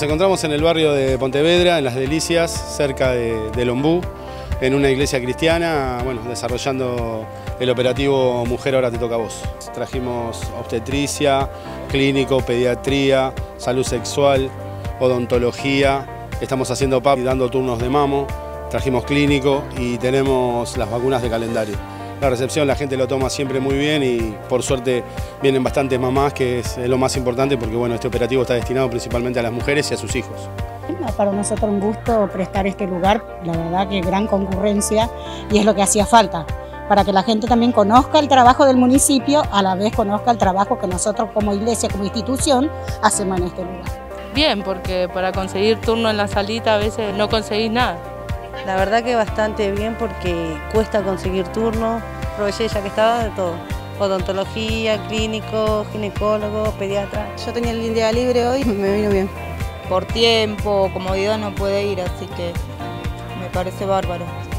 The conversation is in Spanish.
Nos encontramos en el barrio de Pontevedra, en Las Delicias, cerca de Lombú, en una iglesia cristiana, bueno, desarrollando el operativo Mujer Ahora Te Toca a Vos. Trajimos obstetricia, clínico, pediatría, salud sexual, odontología, estamos haciendo PAP y dando turnos de mamo, trajimos clínico y tenemos las vacunas de calendario. La recepción la gente lo toma siempre muy bien y por suerte vienen bastantes mamás, que es lo más importante porque bueno, este operativo está destinado principalmente a las mujeres y a sus hijos. Para nosotros un gusto prestar este lugar, la verdad que gran concurrencia y es lo que hacía falta, para que la gente también conozca el trabajo del municipio, a la vez conozca el trabajo que nosotros como iglesia, como institución, hacemos en este lugar. Bien, porque para conseguir turno en la salita a veces no conseguís nada. La verdad que bastante bien porque cuesta conseguir turno, aproveché ya que estaba de todo, odontología, clínico, ginecólogo, pediatra. Yo tenía el día libre hoy y me vino bien. Por tiempo, comodidad no puede ir, así que me parece bárbaro.